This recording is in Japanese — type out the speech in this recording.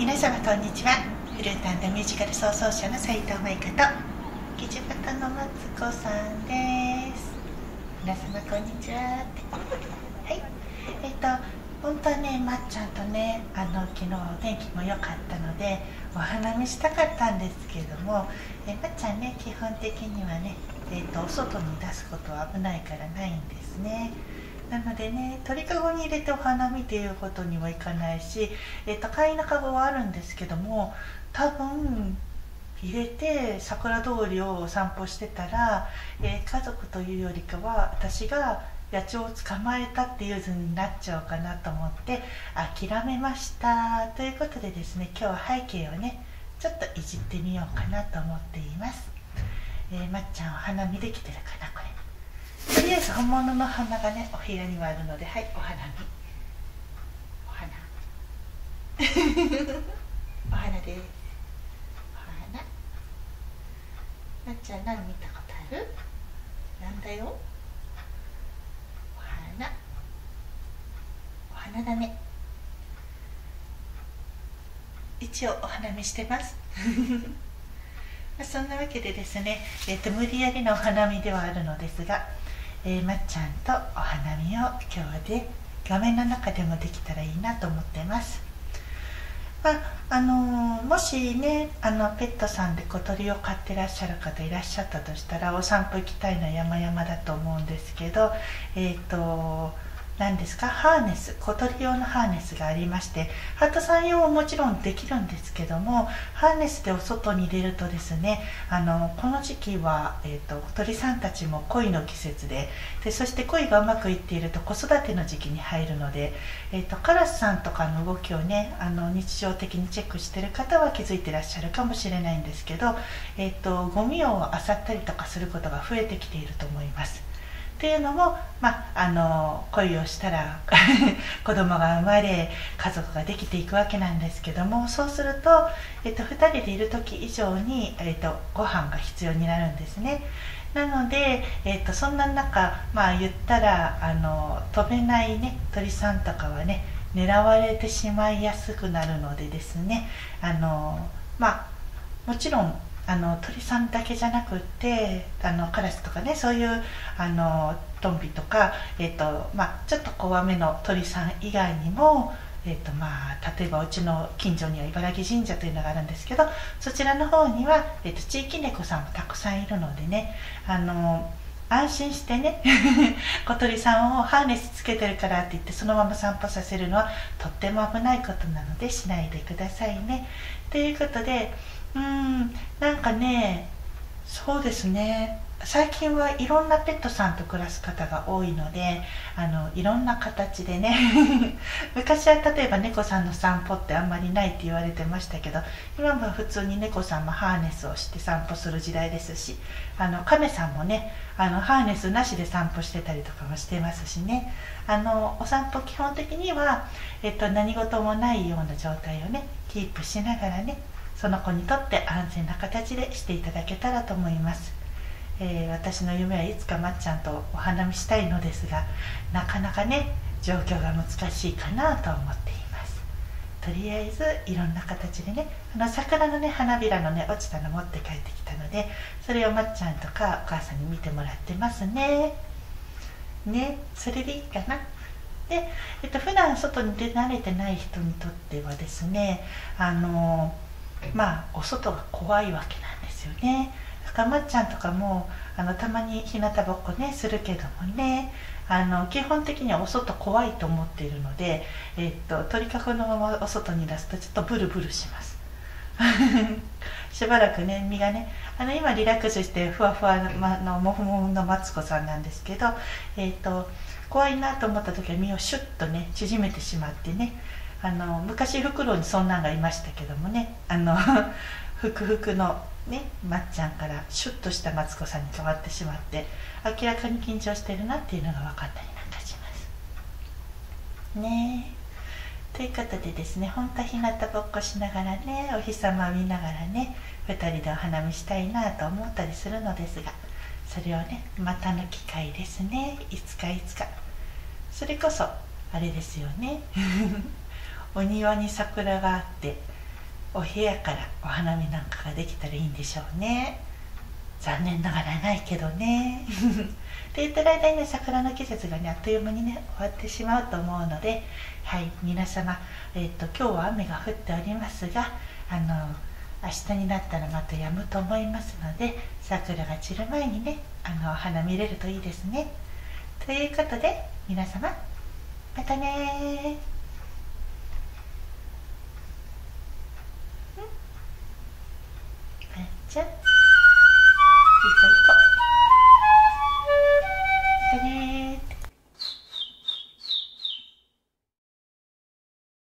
皆様こんにちは。フルート&ミュージカル創造者の斉藤舞香とキジバタのマツコさんです。皆様こんにちは。はい。本当はね、まっちゃんとね、昨日天気も良かったのでお花見したかったんですけれども、まっちゃんね、基本的にはね、お外に出すことは危ないからないんですね。なのでね、鳥かごに入れてお花見っていうことにもいかないし、飼いのかごはあるんですけども、多分入れて桜通りを散歩してたら、家族というよりかは私が野鳥を捕まえたっていう図になっちゃうかなと思って諦めました。ということでですね、今日は背景をねちょっといじってみようかなと思っています。まっちゃんお花見できてるかな。これとりあえず本物の花がねお部屋にはあるので、はい、お花見、お花お花です。お花、まっちゃん何見たことある？なんだよ、お花、お花だね。一応お花見してますそんなわけでですね、無理やりのお花見ではあるのですが、まっちゃんとお花見を今日で画面の中でもできたらいいなと思ってます。もしねペットさんで小鳥を飼ってらっしゃる方いらっしゃったとしたら、お散歩行きたいのは山々だと思うんですけど、何ですか、ハーネス、小鳥用のハーネスがありまして、ハートさん用ももちろんできるんですけども、ハーネスでお外に出るとですね、この時期は、鳥さんたちも恋の季節で、そして恋がうまくいっていると子育ての時期に入るので、カラスさんとかの動きをね日常的にチェックしている方は気づいてらっしゃるかもしれないんですけど、ゴミを漁ったりとかすることが増えてきていると思います。っていうのも、恋をしたら子供が生まれ家族ができていくわけなんですけども、そうすると、2人でいる時以上に、ご飯が必要になるんですね。なので、そんな中、言ったら飛べない、ね、鳥さんとかはね狙われてしまいやすくなるのでですね、もちろん鳥さんだけじゃなくってカラスとかね、そういうトンビとか、ちょっと怖めの鳥さん以外にも、例えばうちの近所には茨城神社というのがあるんですけど、そちらの方には、地域猫さんもたくさんいるのでね、安心してね小鳥さんをハーネスつけてるからって言ってそのまま散歩させるのはとっても危ないことなのでしないでくださいね。ということで、なんかね、そうですね、最近はいろんなペットさんと暮らす方が多いので、いろんな形でね昔は例えば猫さんの散歩ってあんまりないって言われてましたけど、今は普通に猫さんもハーネスをして散歩する時代ですし、亀さんもねハーネスなしで散歩してたりとかもしてますしね、お散歩基本的には、何事もないような状態をねキープしながらね、その子にとって安全な形でしていただけたらと思います。私の夢はいつかまっちゃんとお花見したいのですが、なかなかね状況が難しいかなと思っています。とりあえずいろんな形でね、桜のね花びらのね落ちたの持って帰ってきたので、それをまっちゃんとかお母さんに見てもらってますね。それでいいかな。で、普段外に出慣れてない人にとってはですね、お外が怖いわけなんですよね。だからまっちゃんとかもたまに日向ぼっこねするけどもね、基本的にはお外怖いと思っているので、鳥かごのままお外に出すとちょっとブルブルしますしばらくね身がね今リラックスしてふわふわのもふもふのマツコさんなんですけど、怖いなと思った時は身をシュッとね縮めてしまってね、昔フクロウにそんなんがいましたけどもね、ふくふくのねまっちゃんからシュッとしたマツコさんに変わってしまって、明らかに緊張してるなっていうのが分かったりなんかしますね。ということでですね、本当は日向ぼっこしながらね、お日様を見ながらね2人でお花見したいなと思ったりするのですが、それをねまたの機会ですね。いつかそれこそあれですよねお庭に桜があってお部屋からお花見なんかができたらいいんでしょうね。残念ながらないけどねって言ってる間にね、桜の季節がねあっという間にね終わってしまうと思うので、はい、皆様、今日は雨が降っておりますが、明日になったらまた止むと思いますので、桜が散る前にねお花見れるといいですね。ということで皆様、またね。じゃあ。